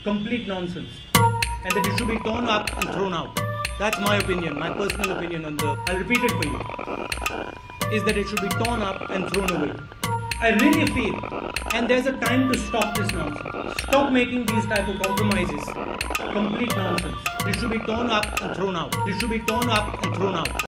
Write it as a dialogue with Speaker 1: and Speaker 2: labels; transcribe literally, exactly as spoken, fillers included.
Speaker 1: complete nonsense, and that it should be torn up and thrown out. That's my opinion, my personal opinion on the, I'll repeat it for you, is that it should be torn up and thrown away. I really feel, and there's a time to stop this nonsense. Stop making these type of compromises. Complete nonsense. It should be torn up and thrown out. It should be torn up and thrown out.